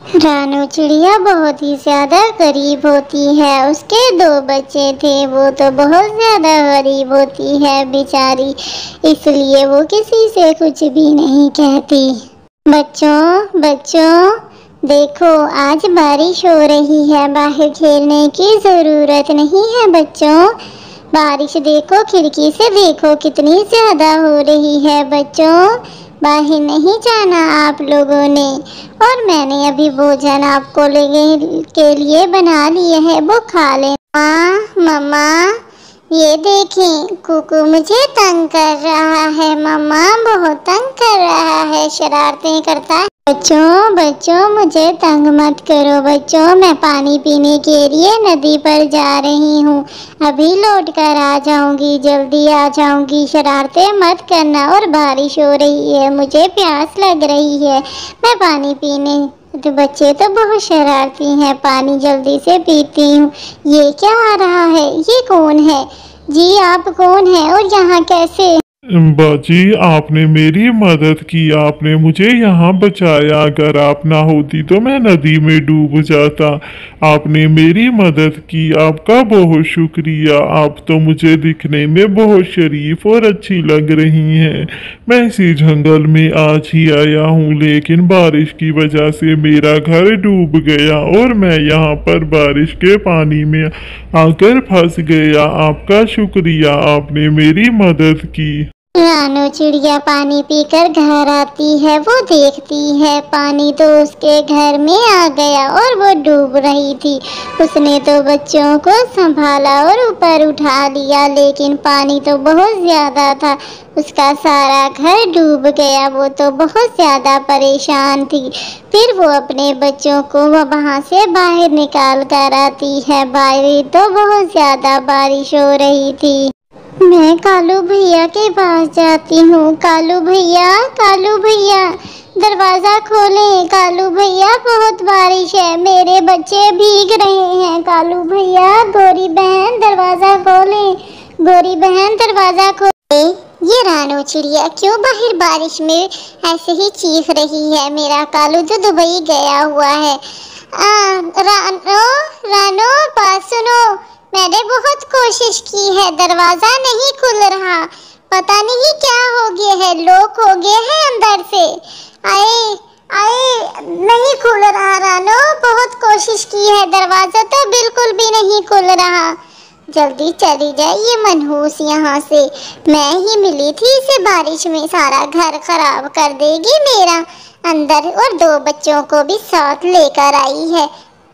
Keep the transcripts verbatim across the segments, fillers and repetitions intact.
रानू चिड़िया बहुत ही ज़्यादा गरीब होती है। उसके दो बच्चे थे, वो तो बहुत ज़्यादा गरीब होती है बेचारी, इसलिए वो किसी से कुछ भी नहीं कहती। बच्चों बच्चों देखो, आज बारिश हो रही है, बाहर खेलने की ज़रूरत नहीं है। बच्चों बारिश देखो, खिड़की से देखो कितनी ज़्यादा हो रही है। बच्चों बाहर नहीं जाना आप लोगों ने। और मैंने अभी भोजन आपको लेने के लिए बना लिए है, वो खा लेना। मम्मा ये देखें, कुकू मुझे तंग कर रहा है। मम्मा बहुत तंग कर रहा है, शरारतें करता है। बच्चों बच्चों मुझे तंग मत करो। बच्चों मैं पानी पीने के लिए नदी पर जा रही हूँ, अभी लौट कर आ जाऊँगी, जल्दी आ जाऊँगी, शरारतें मत करना। और बारिश हो रही है, मुझे प्यास लग रही है, मैं पानी पीने। तो बच्चे तो बहुत शरारती हैं, पानी जल्दी से पीती हूँ। ये क्या आ रहा है? ये कौन है जी? आप कौन है और यहाँ कैसे? बाजी, आपने मेरी मदद की, आपने मुझे यहाँ बचाया। अगर आप ना होती तो मैं नदी में डूब जाता। आपने मेरी मदद की, आपका बहुत शुक्रिया। आप तो मुझे दिखने में बहुत शरीफ और अच्छी लग रही हैं। मैं इसी जंगल में आज ही आया हूँ, लेकिन बारिश की वजह से मेरा घर डूब गया और मैं यहाँ पर बारिश के पानी में आकर फंस गया। आपका शुक्रिया, आपने मेरी मदद की। रानू चिड़िया पानी पीकर घर आती है, वो देखती है पानी तो उसके घर में आ गया और वो डूब रही थी। उसने तो बच्चों को संभाला और ऊपर उठा लिया, लेकिन पानी तो बहुत ज़्यादा था, उसका सारा घर डूब गया। वो तो बहुत ज़्यादा परेशान थी। फिर वो अपने बच्चों को वहाँ से बाहर निकाल कर आती है। बाहर तो बहुत ज़्यादा बारिश हो रही थी। मैं कालू भैया के पास जाती हूँ। कालू भैया, कालू भैया दरवाज़ा खोलें। कालू भैया बहुत बारिश है, मेरे बच्चे भीग रहे हैं। कालू भैया, गोरी बहन दरवाज़ा खोलें। गोरी बहन दरवाज़ा खोलें। ये रानू चिड़िया क्यों बाहर बारिश में ऐसे ही चीख रही है? मेरा कालू तो दुबई गया हुआ है। आ, रानो रानो पास सुनो, मैंने बहुत कोशिश की है, दरवाज़ा नहीं खुल रहा, पता नहीं क्या हो गया है, लॉक हो गया है अंदर से। आए आए नहीं खुल रहा रानो, बहुत कोशिश की है, दरवाज़ा तो बिल्कुल भी नहीं खुल रहा। जल्दी चली जाए ये मनहूस यहाँ से, मैं ही मिली थी इसे बारिश में, सारा घर खराब कर देगी मेरा। अंदर और दो बच्चों को भी साथ लेकर आई है।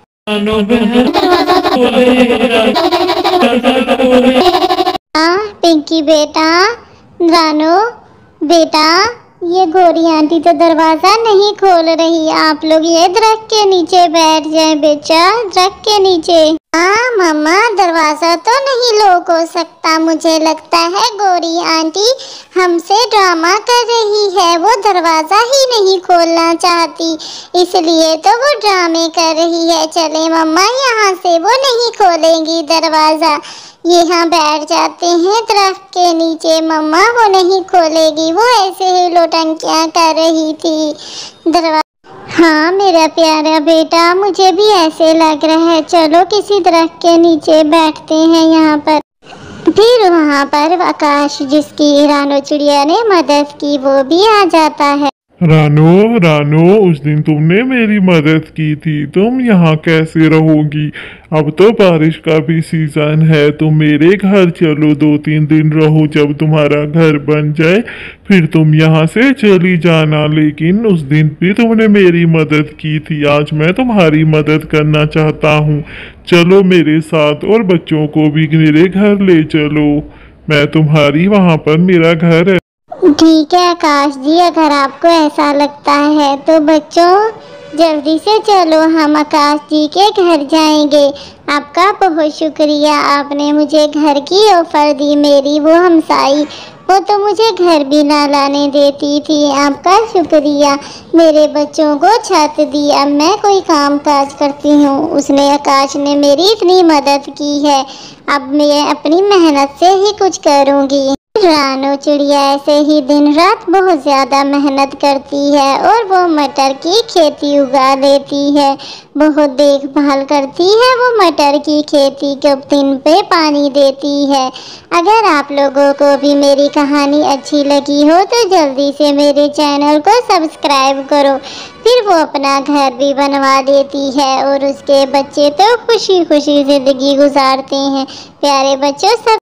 हाँ पिंकी बेटा, रानो बेटा, ये गोरी आंटी तो दरवाज़ा नहीं खोल रही। आप लोग ये दरख्त के नीचे बैठ जाए बेटा, दरख्त के नीचे। हाँ मम्मा, दरवाज़ा तो नहीं लॉक हो सकता, मुझे लगता है गोरी आंटी हमसे ड्रामा कर रही है, वो दरवाज़ा ही नहीं खोलना चाहती, इसलिए तो वो ड्रामे कर रही है। चले मम्मा, यहाँ से वो नहीं खोलेंगी दरवाज़ा, यहाँ बैठ जाते हैं दरख्त के नीचे। मम्मा वो नहीं खोलेगी, वो ऐसे ही लोटंकियाँ कर रही थी दरवाज़ा। हाँ मेरा प्यारा बेटा, मुझे भी ऐसे लग रहा है, चलो किसी दरख्त के नीचे बैठते हैं यहाँ पर। फिर वहाँ पर आकाश, जिसकी रानू चिड़िया ने मदद की, वो भी आ जाता है। रानो रानो, उस दिन तुमने मेरी मदद की थी, तुम यहाँ कैसे रहोगी? अब तो बारिश का भी सीजन है, तुम मेरे घर चलो, दो तीन दिन रहो, जब तुम्हारा घर बन जाए फिर तुम यहाँ से चली जाना। लेकिन उस दिन भी तुमने मेरी मदद की थी, आज मैं तुम्हारी मदद करना चाहता हूँ, चलो मेरे साथ और बच्चों को भी मेरे घर ले चलो, मैं तुम्हारी वहाँ पर मेरा घर है। ठीक है आकाश जी, अगर आपको ऐसा लगता है तो बच्चों जल्दी से चलो, हम आकाश जी के घर जाएंगे। आपका बहुत शुक्रिया, आपने मुझे घर की ऑफर दी, मेरी वो हमसाई वो तो मुझे घर भी ना लाने देती थी। आपका शुक्रिया, मेरे बच्चों को छत दी, अब मैं कोई काम काज करती हूँ। उसने आकाश ने मेरी इतनी मदद की है, अब मैं अपनी मेहनत से ही कुछ करूँगी। रानू चिड़िया ऐसे ही दिन रात बहुत ज़्यादा मेहनत करती है और वो मटर की खेती उगा देती है। बहुत देखभाल करती है वो मटर की खेती को, दिन पे पानी देती है। अगर आप लोगों को भी मेरी कहानी अच्छी लगी हो तो जल्दी से मेरे चैनल को सब्सक्राइब करो। फिर वो अपना घर भी बनवा देती है और उसके बच्चे तो खुशी खुशी ज़िंदगी गुजारते हैं। प्यारे बच्चों, सब